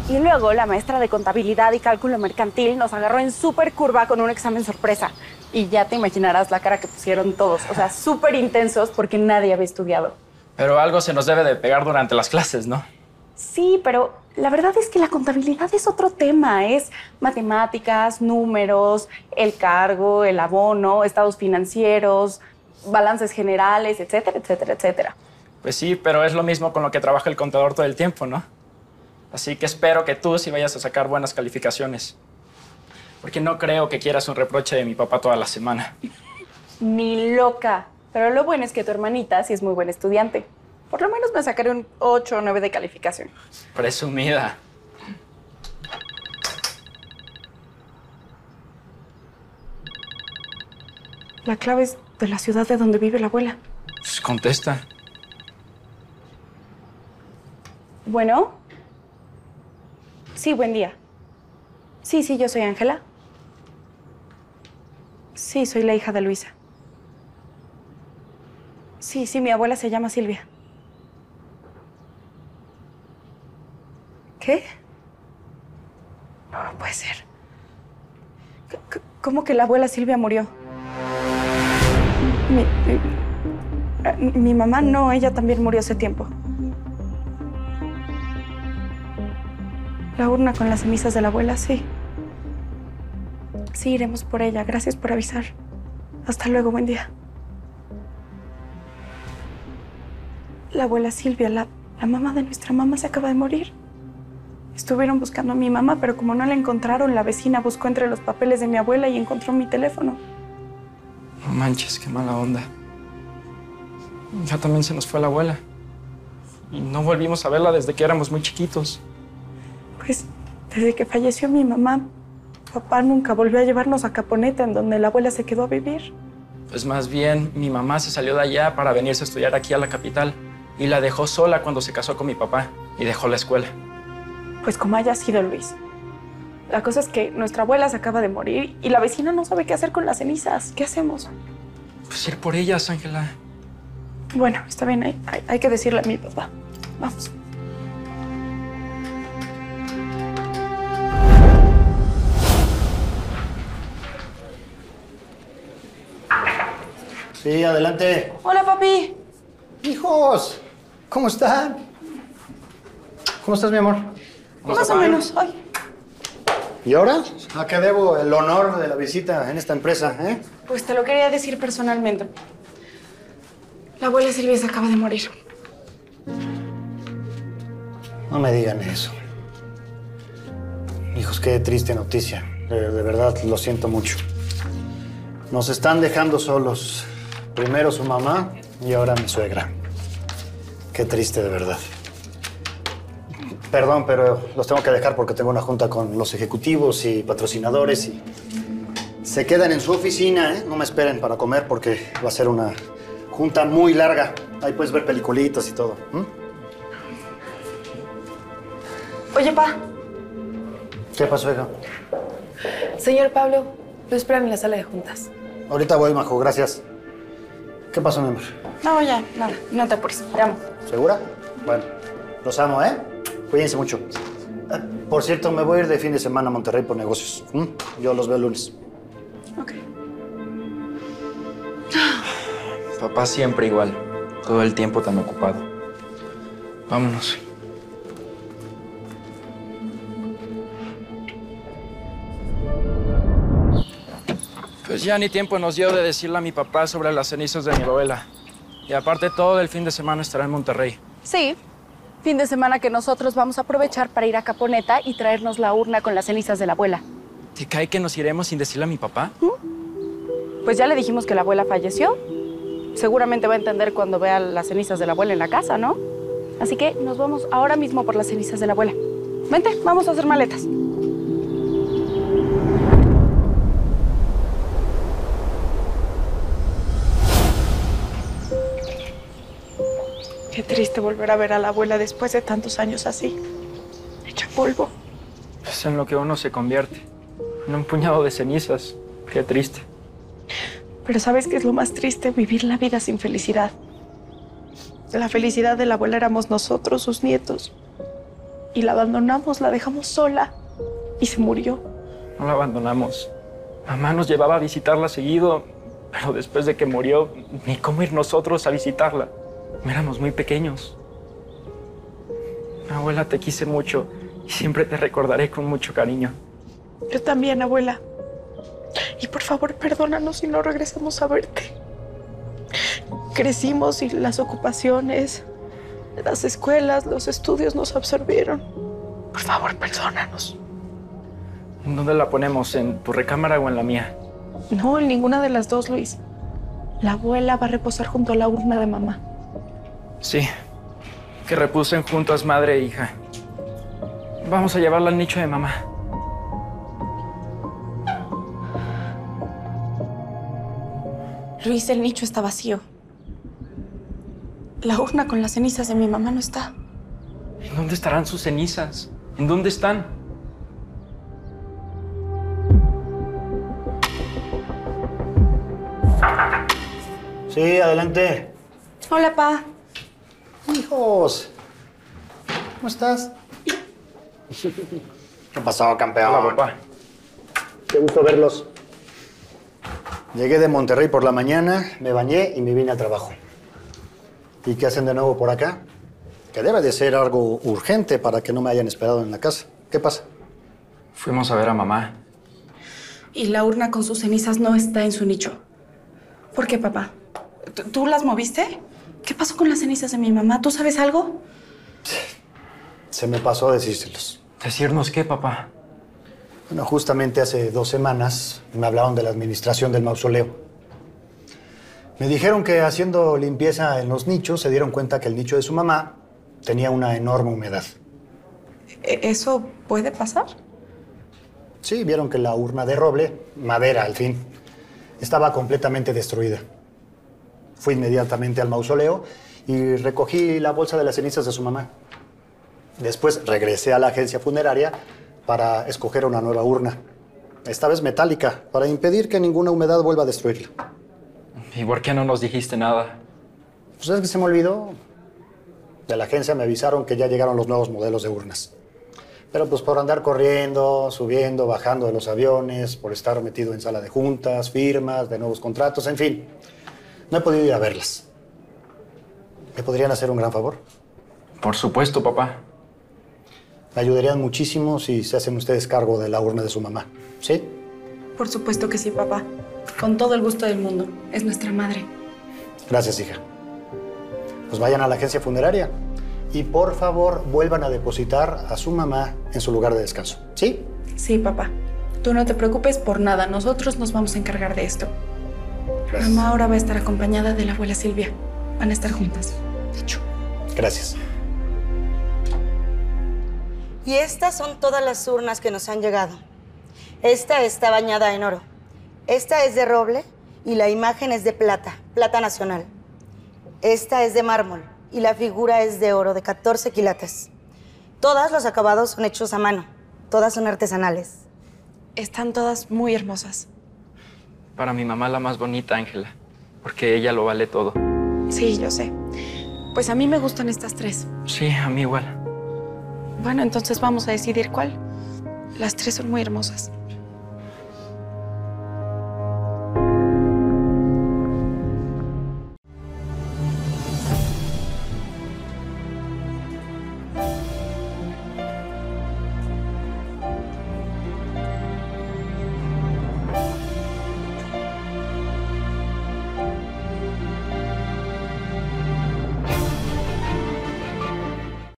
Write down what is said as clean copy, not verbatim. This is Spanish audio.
Y luego la maestra de contabilidad y cálculo mercantil nos agarró en súper curva con un examen sorpresa. Y ya te imaginarás la cara que pusieron todos. O sea, súper intensos porque nadie había estudiado. Pero algo se nos debe de pegar durante las clases, ¿no? Sí, pero la verdad es que la contabilidad es otro tema. Es matemáticas, números, el cargo, el abono, estados financieros, balances generales, etcétera, etcétera, etcétera. Pues sí, pero es lo mismo con lo que trabaja el contador todo el tiempo, ¿no? Así que espero que tú sí vayas a sacar buenas calificaciones. Porque no creo que quieras un reproche de mi papá toda la semana. Ni loca. Pero lo bueno es que tu hermanita sí es muy buena estudiante. Por lo menos me sacaré un 8 o 9 de calificación. Presumida. La clave es de la ciudad de donde vive la abuela. Pues contesta. Bueno. Sí, buen día. Sí, yo soy Ángela. Sí, soy la hija de Luisa. Sí, mi abuela se llama Silvia. ¿Qué? No puede ser. ¿Cómo que la abuela Silvia murió? Mi mamá no, ella también murió hace tiempo. La urna con las cenizas de la abuela, sí. Sí, iremos por ella. Gracias por avisar. Hasta luego, buen día. La abuela Silvia, la mamá de nuestra mamá, se acaba de morir. Estuvieron buscando a mi mamá, pero como no la encontraron, la vecina buscó entre los papeles de mi abuela y encontró mi teléfono. No manches, qué mala onda. Ya también se nos fue la abuela. Y no volvimos a verla desde que éramos muy chiquitos. Pues, desde que falleció mi mamá, papá nunca volvió a llevarnos a Caponeta, en donde la abuela se quedó a vivir. Pues más bien, mi mamá se salió de allá para venirse a estudiar aquí a la capital. Y la dejó sola cuando se casó con mi papá y dejó la escuela. Pues como haya sido, Luis. La cosa es que nuestra abuela se acaba de morir y la vecina no sabe qué hacer con las cenizas. ¿Qué hacemos? Pues ir por ellas, Ángela. Bueno, está bien. Hay que decirle a mi papá. Vamos. Sí, adelante. Hola, papi. Hijos, ¿cómo están? ¿Cómo estás, mi amor? Más o menos. Ay. ¿Y ahora? ¿A qué debo el honor de la visita en esta empresa, eh? Pues te lo quería decir personalmente. La abuela Silvia se acaba de morir. No me digan eso. Hijos, qué triste noticia. De verdad, lo siento mucho. Nos están dejando solos. Primero su mamá y ahora mi suegra. Qué triste, de verdad. Perdón, pero los tengo que dejar porque tengo una junta con los ejecutivos y patrocinadores y se quedan en su oficina, ¿eh? No me esperen para comer porque va a ser una junta muy larga. Ahí puedes ver peliculitas y todo. Oye, pa. ¿Qué pasó, hija? Señor Pablo, lo esperan en la sala de juntas. Ahorita voy, Majo, gracias. ¿Qué pasó, mi amor? No, ya, nada. No te apures. Te amo. ¿Segura? Bueno, los amo, ¿eh? Cuídense mucho. Por cierto, me voy a ir de fin de semana a Monterrey por negocios. Yo los veo el lunes. Ok. Papá siempre igual. Todo el tiempo tan ocupado. Vámonos. Pues ya ni tiempo nos dio de decirle a mi papá sobre las cenizas de mi abuela. Y aparte, todo el fin de semana estará en Monterrey. Sí. Fin de semana que nosotros vamos a aprovechar para ir a Caponeta y traernos la urna con las cenizas de la abuela. ¿Te cae que nos iremos sin decirle a mi papá? Pues ya le dijimos que la abuela falleció. Seguramente va a entender cuando vea las cenizas de la abuela en la casa, ¿no? Así que nos vamos ahora mismo por las cenizas de la abuela. Vente, vamos a hacer maletas. Qué triste volver a ver a la abuela después de tantos años así, hecha polvo. Es en lo que uno se convierte. En un puñado de cenizas. Qué triste. Pero ¿sabes qué es lo más triste? Vivir la vida sin felicidad. La felicidad de la abuela éramos nosotros, sus nietos. y la abandonamos, la dejamos sola y se murió. No la abandonamos. Mamá nos llevaba a visitarla seguido, pero después de que murió, ni cómo ir nosotros a visitarla. Éramos muy pequeños. Abuela, te quise mucho y siempre te recordaré con mucho cariño. Yo también, abuela. Y por favor, perdónanos si no regresamos a verte. Crecimos y las ocupaciones, las escuelas, los estudios nos absorbieron. Por favor, perdónanos. ¿En dónde la ponemos? ¿En tu recámara o en la mía? No, en ninguna de las dos, Luis. La abuela va a reposar junto a la urna de mamá. Sí, que reposen juntas madre e hija. Vamos a llevarla al nicho de mamá. Luis, el nicho está vacío. La urna con las cenizas de mi mamá no está. ¿En dónde estarán sus cenizas? ¿En dónde están? Sí, adelante. Hola, pa. Hijos, ¿cómo estás? ¿Qué pasó, campeón? Hola, papá. Qué gusto verlos. Llegué de Monterrey por la mañana, me bañé y me vine al trabajo. ¿Y qué hacen de nuevo por acá? Que debe de ser algo urgente para que no me hayan esperado en la casa. ¿Qué pasa? Fuimos a ver a mamá. Y la urna con sus cenizas no está en su nicho. ¿Por qué, papá? ¿Tú las moviste? ¿Qué pasó con las cenizas de mi mamá? ¿Tú sabes algo? Se me pasó decírselos. ¿Decirnos qué, papá? Bueno, justamente hace 2 semanas me hablaron de la administración del mausoleo. Me dijeron que haciendo limpieza en los nichos se dieron cuenta que el nicho de su mamá tenía una enorme humedad. ¿Eso puede pasar? Sí, vieron que la urna de roble, madera al fin, estaba completamente destruida. Fui inmediatamente al mausoleo y recogí la bolsa de las cenizas de su mamá. Después regresé a la agencia funeraria para escoger una nueva urna. Esta vez metálica, para impedir que ninguna humedad vuelva a destruirla. ¿Y por qué no nos dijiste nada? Pues es que se me olvidó. De la agencia me avisaron que ya llegaron los nuevos modelos de urnas. Pero pues por andar corriendo, subiendo, bajando de los aviones, por estar metido en sala de juntas, firmas, de nuevos contratos, en fin. No he podido ir a verlas. ¿Me podrían hacer un gran favor? Por supuesto, papá. Me ayudarían muchísimo si se hacen ustedes cargo de la urna de su mamá. ¿Sí? Por supuesto que sí, papá. Con todo el gusto del mundo. Es nuestra madre. Gracias, hija. Pues vayan a la agencia funeraria y por favor vuelvan a depositar a su mamá en su lugar de descanso. ¿Sí? Sí, papá. Tú no te preocupes por nada. Nosotros nos vamos a encargar de esto. Gracias. Mamá ahora va a estar acompañada de la abuela Silvia. Van a estar juntas. Dicho. Gracias. Y estas son todas las urnas que nos han llegado. Esta está bañada en oro. Esta es de roble y la imagen es de plata, plata nacional. Esta es de mármol y la figura es de oro de 14 quilates. Todas los acabados son hechos a mano. Todas son artesanales. Están todas muy hermosas. Para mi mamá la más bonita, Ángela, porque ella lo vale todo. Sí, yo sé. Pues a mí me gustan estas 3. Sí, a mí igual. Bueno, entonces vamos a decidir cuál. Las 3 son muy hermosas.